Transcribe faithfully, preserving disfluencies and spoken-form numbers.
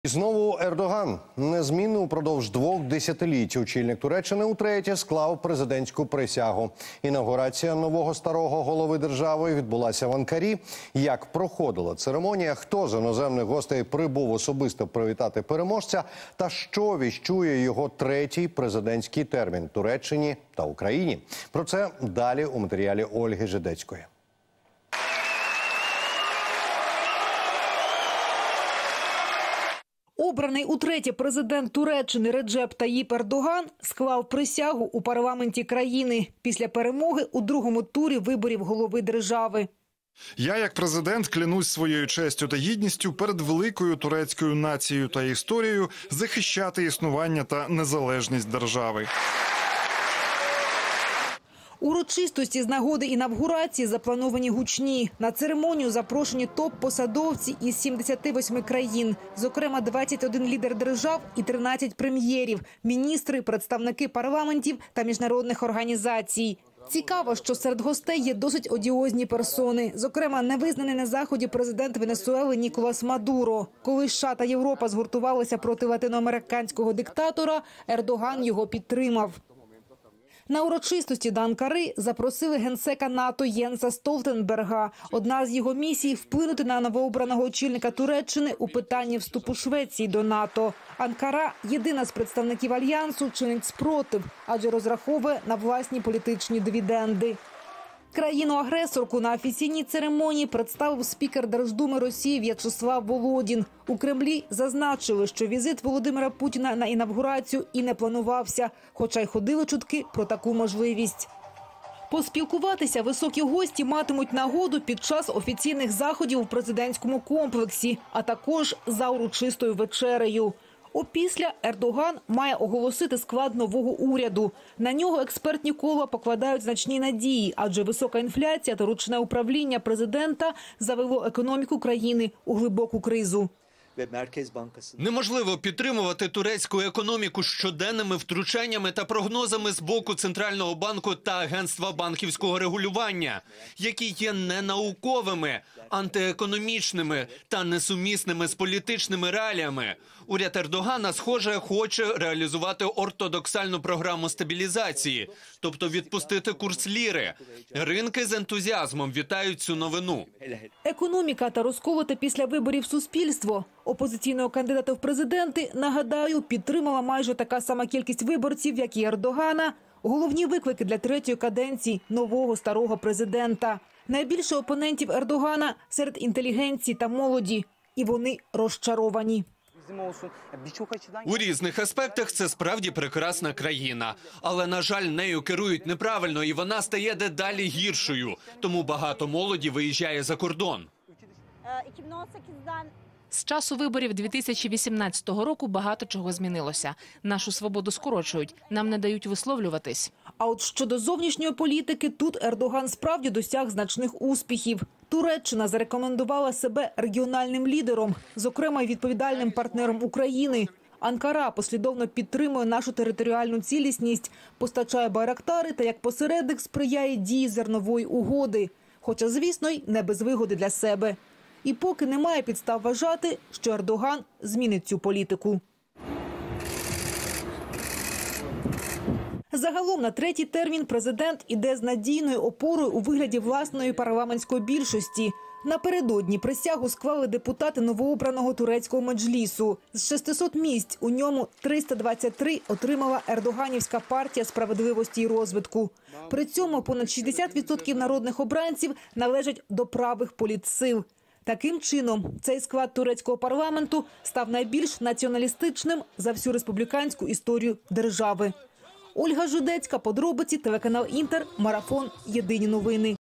І знову Ердоган. Незмінно упродовж двох десятиліть очільник Туреччини утретє склав президентську присягу. Інаугурація нового старого голови держави відбулася в Анкарі. Як проходила церемонія, хто з іноземних гостей прибув особисто привітати переможця та що віщує його третій президентський термін Туреччині та Україні. Про це далі у матеріалі Ольги Жидецької. Обраний утретє президент Туреччини Реджеп Таїп Ердоган склав присягу у парламенті країни після перемоги у другому турі виборів голови держави. Я, як президент, клянусь своєю честю та гідністю перед великою турецькою нацією та історією захищати існування та незалежність держави. Урочистості з нагоди інавгурації заплановані гучні. На церемонію запрошені топ-посадовці із сімдесяти восьми країн. Зокрема, двадцять один лідер держав і тринадцять прем'єрів, міністри, представники парламентів та міжнародних організацій. Цікаво, що серед гостей є досить одіозні персони. Зокрема, невизнаний на Заході президент Венесуели Ніколас Мадуро. Коли США та Європа згуртувалися проти латиноамериканського диктатора, Ердоган його підтримав. На урочистості до Анкари запросили генсека НАТО Єнса Столтенберга. Одна з його місій – вплинути на новообраного очільника Туреччини у питанні вступу Швеції до НАТО. Анкара – єдина з представників Альянсу, чинить спротив, адже розраховує на власні політичні дивіденди. Країну-агресорку на офіційній церемонії представив спікер Держдуми Росії В'ячеслав Володін. У Кремлі зазначили, що візит Володимира Путіна на інавгурацію і не планувався, хоча й ходили чутки про таку можливість. Поспілкуватися високі гості матимуть нагоду під час офіційних заходів у президентському комплексі, а також за урочистою вечерею. Опісля Ердоган має оголосити склад нового уряду. На нього експертні кола покладають значні надії, адже висока інфляція та ручне управління президента завело економіку країни у глибоку кризу. Неможливо підтримувати турецьку економіку щоденними втручаннями та прогнозами з боку Центрального банку та Агентства банківського регулювання, які є ненауковими, антиекономічними та несумісними з політичними реаліями. Уряд Ердогана, схоже, хоче реалізувати ортодоксальну програму стабілізації, тобто відпустити курс ліри. Ринки з ентузіазмом вітають цю новину. Економіка та розколоте після виборів суспільство. Опозиційного кандидата в президенти, нагадаю, підтримала майже така сама кількість виборців, як і Ердогана. Головні виклики для третьої каденції нового старого президента. Найбільше опонентів Ердогана серед інтелігенції та молоді. І вони розчаровані. У різних аспектах це справді прекрасна країна. Але, на жаль, нею керують неправильно, і вона стає дедалі гіршою. Тому багато молоді виїжджає за кордон. З часу виборів дві тисячі вісімнадцятого року багато чого змінилося. Нашу свободу скорочують, нам не дають висловлюватись. А от щодо зовнішньої політики, тут Ердоган справді досяг значних успіхів. Туреччина зарекомендувала себе регіональним лідером, зокрема й відповідальним партнером України. Анкара послідовно підтримує нашу територіальну цілісність, постачає байрактари та як посередник сприяє дії зернової угоди. Хоча, звісно, й не без вигоди для себе. І поки немає підстав вважати, що Ердоган змінить цю політику. Загалом на третій термін президент іде з надійною опорою у вигляді власної парламентської більшості. Напередодні присягу склали депутати новообраного турецького меджлісу. З шестисот місць у ньому триста двадцять три отримала ердоганівська партія справедливості і розвитку. При цьому понад шістдесят відсотків народних обранців належать до правих політсил. Таким чином, цей склад турецького парламенту став найбільш націоналістичним за всю республіканську історію держави. Ольга Жидецька, подробиці, телеканал Інтер, Марафон, Єдині новини.